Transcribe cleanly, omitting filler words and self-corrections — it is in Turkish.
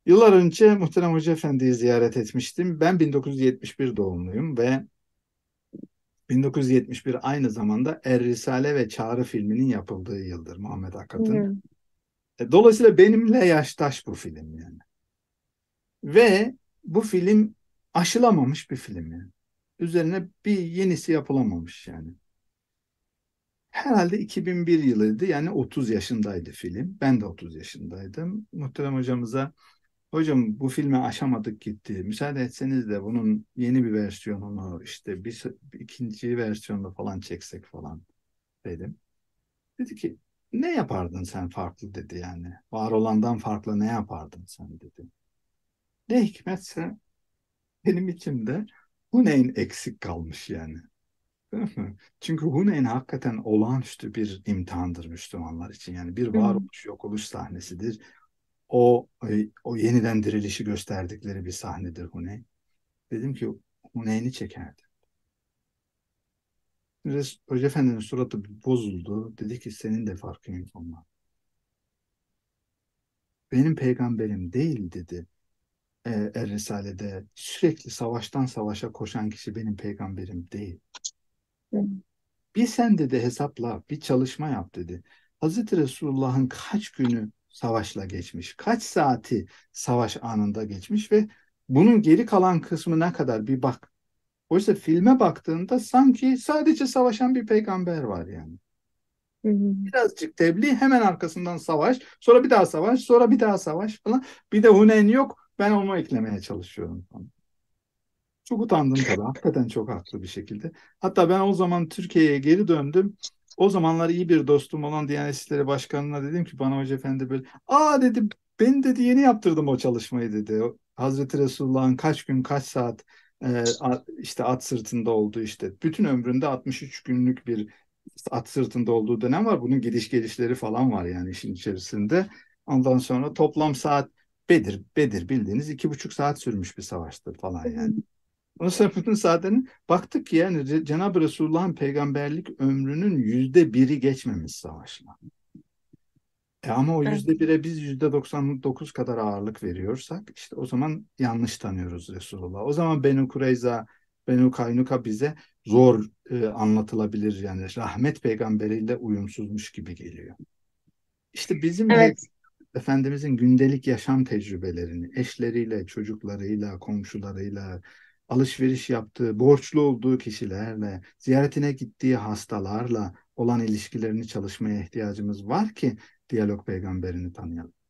Yıllar önce Muhterem Hoca Efendi'yi ziyaret etmiştim. Ben 1971 doğumluyum ve 1971 aynı zamanda Er Risale ve Çağrı filminin yapıldığı yıldır Muhammed Akat'ın. Hmm. Dolayısıyla benimle yaştaş bu film yani. Ve bu film aşılamamış bir film yani. Üzerine bir yenisi yapılamamış yani. Herhalde 2001 yılıydı yani 30 yaşındaydı film. Ben de 30 yaşındaydım. Muhterem hocamıza hocam bu filmi aşamadık gitti. Müsaade etseniz de bunun yeni bir versiyonunu işte bir ikinci versiyonunu falan çeksek falan dedim. Dedi ki ne yapardın sen farklı dedi yani. Var olandan farklı ne yapardın sen dedi. Ne hikmetse benim içimde Huneyn eksik kalmış yani. Değil mi? Çünkü Huneyn hakikaten olağanüstü bir imtihandır Müslümanlar için. Yani bir Hmm. varoluş yok oluş sahnesidir. O yeniden dirilişi gösterdikleri bir sahnedir Huneyn. Dedim ki Huneyn'i çekerdi. Hoca Efendi'nin suratı bir bozuldu. Dedi ki senin de farkın yok ama. Benim peygamberim değil dedi. Er-Risale'de sürekli savaştan savaşa koşan kişi benim peygamberim değil. Hmm. Bir sen dedi hesapla, bir çalışma yap dedi. Hazreti Resulullah'ın kaç günü savaşla geçmiş, kaç saati savaş anında geçmiş ve bunun geri kalan kısmı ne kadar bir bak. Oysa filme baktığında sanki sadece savaşan bir peygamber var yani. Hmm. Birazcık tebliğ hemen arkasından savaş, sonra bir daha savaş, sonra bir daha savaş falan. Bir de Huneyn yok, ben onu eklemeye çalışıyorum falan. Çok utandım tabii. Hakikaten çok haklı bir şekilde. Hatta ben o zaman Türkiye'ye geri döndüm. O zamanlar iyi bir dostum olan Diyanet İşleri Başkanı'na dedim ki bana Hoca Efendi böyle dedi ben dedi yeni yaptırdım o çalışmayı dedi. Hazreti Resulullah'ın kaç gün kaç saat işte at sırtında olduğu işte bütün ömründe 63 günlük bir at sırtında olduğu dönem var. Bunun gidiş gelişleri falan var yani işin içerisinde. Ondan sonra toplam saat Bedir bildiğiniz 2,5 saat sürmüş bir savaştır falan yani. Hmm. Onun sebebini zaten baktık ki yani Cenab-ı Resulullah'ın peygamberlik ömrünün %1'i geçmemiş savaşla. Ama o Evet. %1'e biz %99 kadar ağırlık veriyorsak işte o zaman yanlış tanıyoruz Resulullah. O zaman Benu Kureyza, Benu Kaynuka bize zor anlatılabilir yani rahmet peygamberiyle uyumsuzmuş gibi geliyor. İşte bizim Evet. Efendimizin gündelik yaşam tecrübelerini eşleriyle, çocuklarıyla, komşularıyla, alışveriş yaptığı, borçlu olduğu kişilerle, ziyaretine gittiği hastalarla olan ilişkilerini çalışmaya ihtiyacımız var ki diyalog peygamberini tanıyalım.